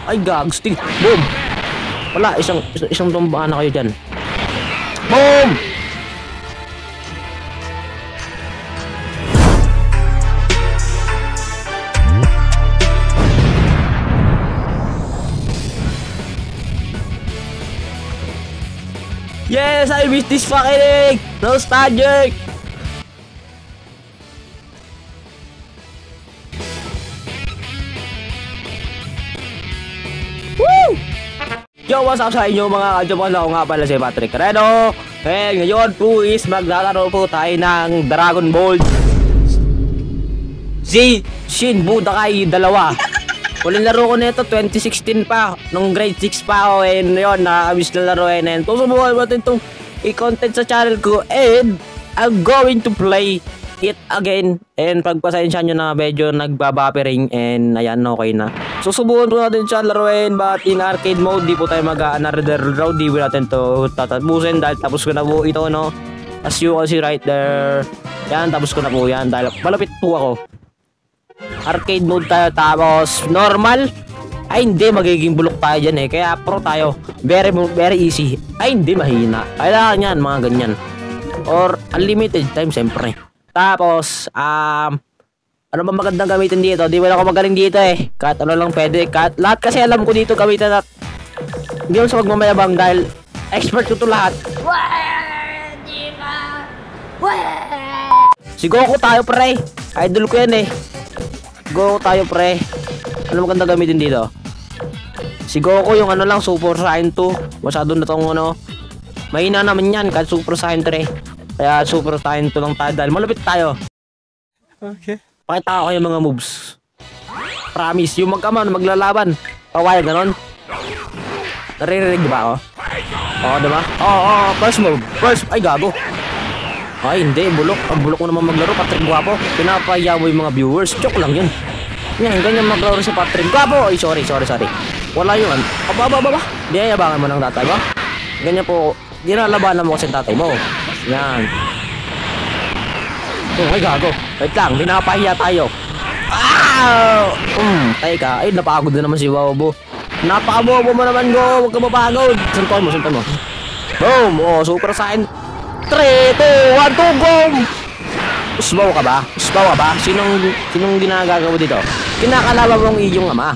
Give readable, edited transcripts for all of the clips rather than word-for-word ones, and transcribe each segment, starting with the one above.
Ay, gagsting. Boom. Wala, isang tumbaan na kayo dyan. Boom! Yes, I miss this fucking nostalgic. Woo! Yo, what's up sa inyo mga kadyabon? Ako nga pala si Patrick Reno. And ngayon po is maglalaro po tayo ng Dragon Ball Z Shin Budokai 2. Huling laro ko nito 2016 pa, nung grade 6 pa ako, and yun, nakakamiss na laruin, and susubukan natin itong i-content sa channel ko, and I'm going to play it again, and pagpasensya nyo na medyo nagbabuffering, and ayan, okay na. Susubukan po natin siya laruin, but in arcade mode, di po tayo mag-another round, di po natin to tatapusin, dahil tapos ko na po ito, no, as you can see right there, yan, tapos ko na po yan, dahil malapit po ako. Arcade mode tayo, tapos normal. Ay hindi, magiging bulok tayo dyan eh. Kaya pro tayo, very easy. Ay hindi, mahina. Kailangan yan, mga ganyan. Or unlimited time, siyempre. Tapos ano ba magandang gamitin dito? Di ba ako magaling dito eh. Kahit ano lang pwede, kahit lahat kasi alam ko dito gamitin at hindi mo sa magmamayabang dahil expert ko to lahat. Si Goku tayo pre, idol ko yan eh. Go tayo pre. Ano maganda gamitin dito? Si Goku yung ano lang, Super Saiyan 2. Masyado na tong ano. Mahina naman yan kahit Super Saiyan 3. Kaya Super Saiyan 2 lang tayo dahil malapit tayo. Okay. Pakita ko yung mga moves. Promise, yung maglalaban. Pawayag ganon. Naririnig ba ako? Oo, diba? Oo, first move. First, ay gago. Ay hindi, bulok. Ang bulok ko naman maglaro, Patrick Guapo. Pinapahiya mo yung mga viewers. Joke lang yun. Yan, ganyan maglaro si Patrick Guapo. Ay, sorry. Wala yun. Aba. Di ayabangan mo ng tatay mo. Ganyan po, dinalabanan mo kasi tatay mo. Yan. Oh, ay gago. Wait lang, pinapahiya tayo. Teka. Ay, napagod na naman si Bobo. Napakabobo mo naman, go. Huwag ka mapagod. Sunton mo. Boom. Oh, Super Saiyan 3, 2, 1, 2, go! Usbaw ka ba? Sinong ginagagawa dito? Kinakalaban mong iyong ama.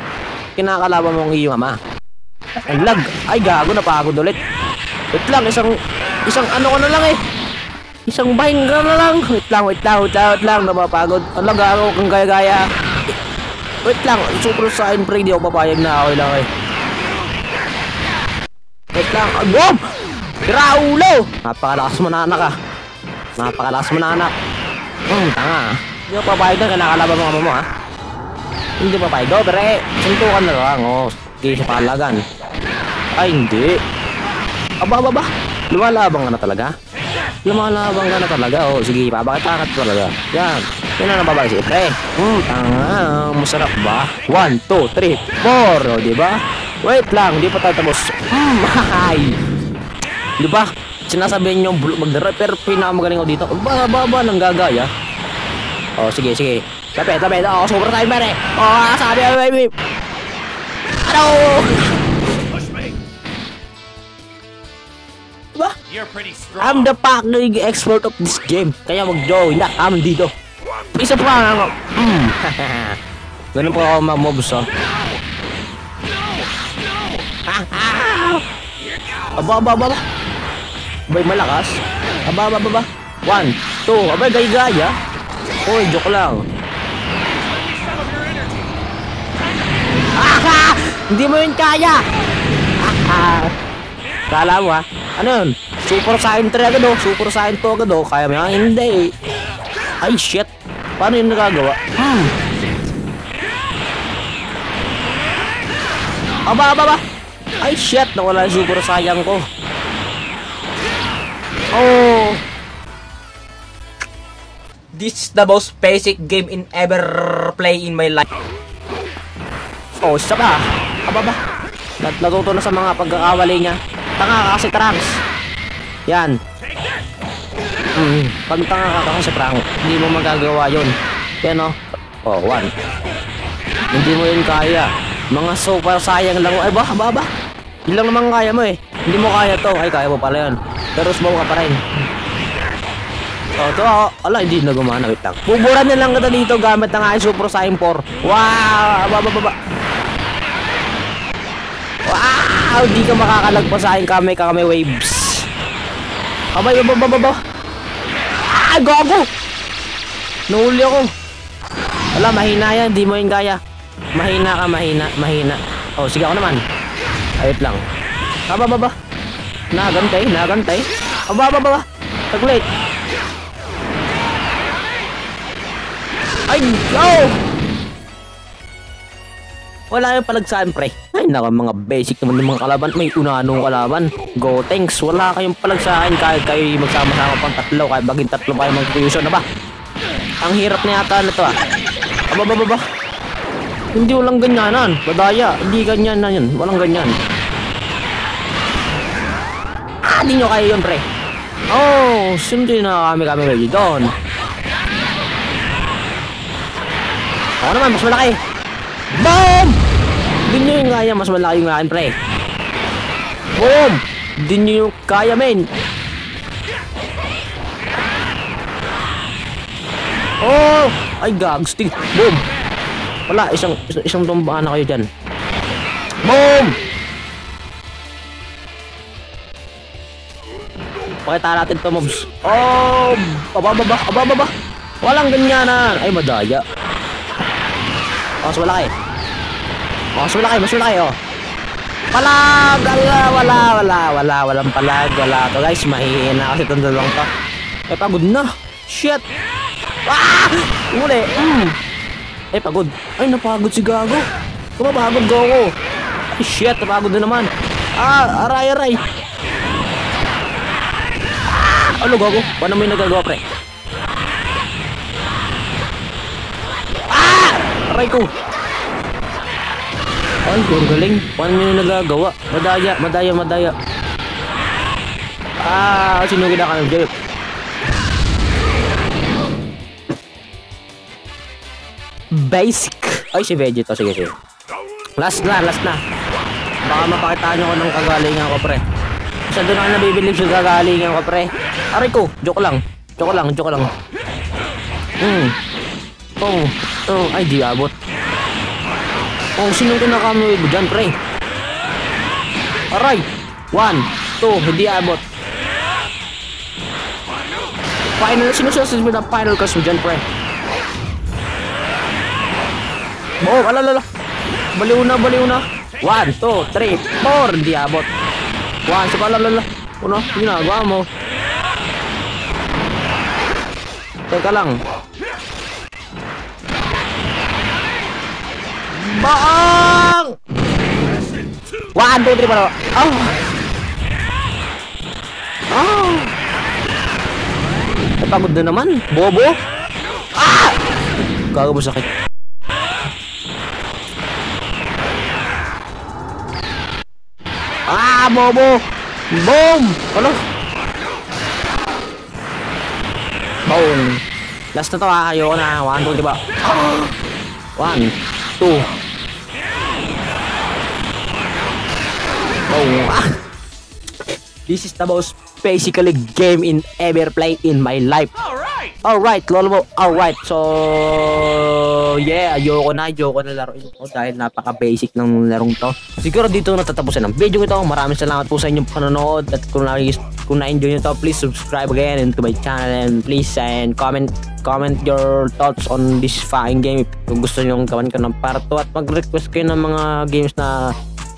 Ang lag. Ay gago, napagod ulit. Wait lang, isang ano ko na lang eh. Isang bahing ka na lang. Wait lang, napapagod. Ang lag, ako kang gaya-gaya. Wait lang, Super Saiyan pre, di ako papayag na okay lang eh. Wait lang, boom! Raulo! Napakalakas mo na anak. Tanga. Hindi mo papayag na, kinakalaban mo mo ha. Hindi papayag, dobre. Suntukan na lang, oh. Sige sa palagan. Ay, hindi. Aba. Lumalaban ka na talaga, oh. Sige, papakita ka talaga. Yan. Yan na nababalik si pre. Tanga. Masarap ba? 1, 2, 3, 4. O, diba? Wait lang, di pa tayo tapos. Di ba? Sinasabihin nyo maglaro pero pinakamagaling ako dito. Baba nang gagaya. Oh, sige. Tapet. Oh, super time pare. Oh, sabi baby. Ano? Diba? I'm the fucking expert of this game. Kaya mag-join na kami dito. Isa pa ako. Ganun po ako mag-mobs oh. Aba. Abay malakas. Aba. 1, 2. Abay gaya. Hoy, joke lang. Hindi mo yun kaya. Kala mo ha? Ano yun? Super Saiyan 3 agad oh. Super Saiyan 2 agad oh. Kaya mo yan? Hindi. Ay shit. Paano yun nagagawa? Aba. Ay shit. Nawala yung Super Saiyan ko. Oh, this is the most basic game in ever play in my life. Oh, isa pa. Aba. Natuto na sa mga pagkakawali niya. Tanga ka kasi Trunks. Yan. Pag tanga ka kasi Trunks, hindi mo magagawa yun. Yan o. Oh, 1. Hindi mo yun kaya. Mga super sayang lang. Ay ba? Yun lang naman kaya mo eh. Hindi mo kaya to. Ay, kaya mo pala yan. Pero sumaw ka pa rin. So, ito ako. Ala, hindi na gumana. Wait lang. Buburan na lang kita dito gamit ng aking Super Saiyan 4. Wow! Baba. Wow! Hindi ka makakalagpas sa aking kame waves. Abay, baba. Ay, gago! Nahuli ako. Wala, mahina yan. Hindi mo yun kaya. Mahina ka, mahina. Oh, sige ako naman. Ayot lang. Baba. Nagantay. Baba. Taglit. Ay, go! Wala yung palagsaan, pre. Ay, naka, mga basic naman yung mga kalaban. May unanong kalaban. Go, thanks. Wala kayong palagsaan kahit kayo magsama-sama pang tatlo. Kahit baging tatlo kayo mag-fusion na ba? Ang hirap na yata na to, ah. Baba. Hindi walang ganyanan. Badaya. Hindi ganyan na yun. Walang ganyan. Hindi nyo kaya yun, pre. Oh, sundin na kami ready doon. Ako naman, mas malaki. Boom! Hindi nyo yung kaya, mas malaki yung akin, pre. Boom! Hindi nyo yung kaya, men. Oh! Ay, gagstig. Boom! Wala, isang tumbaan na kayo dyan. Boom! Pakita natin to, mobs. Oh! Ababa. Walang ganyanan. Ay, madaya. Mas malaki, oh. Palag! Walang palag. Wala to, guys. Mahihina kasi itong dalawang to. Eh, pagod na. Shit! Ah! Uli. Eh, pagod. Ay, napagod si Gago. Kumapagod, Goku. Ay, shit. Napagod na naman. Ah, aray. Ah! Ano, Goku? Paano mo yung nagagawa, pre? Ah! Aray ko. Ay, galing. Paano nyo nagagawa? Madaya. Ah, sino kinakalam dyan? Basic. Ay, si Vegeta. Sige. Last na. Baka mapakita nyo ko ng kagalingan ko, pre. Isa doon ako nabibilib sa kagalingan ko, pre. Aray ko. Joke lang. Oh, ay, di abot. Oh, sino kinakamoy mo dyan, pre? Aray! 1, 2, hindi abot. Sino na final curse mo dyan, pre? Oh, alala. Baliw na. 1, 2, 3, 4, hindi abot. 1, saka alala. Ano, ginagawa mo? Teka lang. Baang! 1, 2, 3, pala. Ay, pagod na naman. Bobo. Ah! Gago mo sakit. Ah, bobo. Boom! Ano? Boom. Last na to, ayoko na. 1, 2, 3, ba? 1, 2. This is the most basically game in ever play in my life. Alright, lolo mo. Alright, so yeah, ayoko na laruin ko dahil napaka-basic ng larong to. Siguro dito natatapusin ang video ito. Maraming salamat po sa inyong panonood at kung na-enjoy nyo to, please subscribe again into my channel and please comment your thoughts on this fucking game. Kung gusto nyo gawin ko ng part 2 at mag-request kayo ng mga games na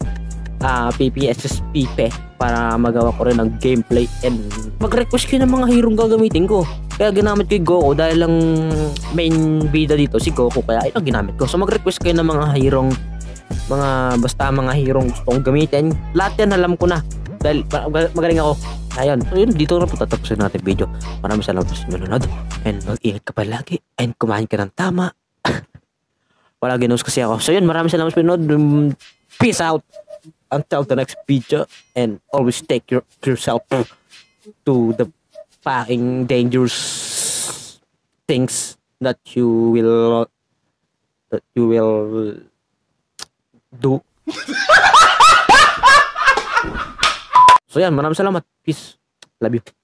PPSSP para magawa ko rin ng gameplay and mag-request kayo ng mga hero gagamitin ko. Kaya ginamit ko yung Goku dahil lang main bida dito si Goku, kaya ito ginamit ko. So mag-request kayo ng mga hero, basta mga hero gusto kong gamitin. Lahat yan alam ko na dahil magaling ako. Ayun, so yun, dito na po tatapusin natin video. Maraming salamat sa nanonood and mag-ingat ka palagi and kumain ka ng tama. Wala ginos kasi ako. So yun, maraming salamat sa nanonood. Peace out until the next video and always take yourself to the fucking dangerous things that you will Do. So yan, maraming salamat. Peace. Love you.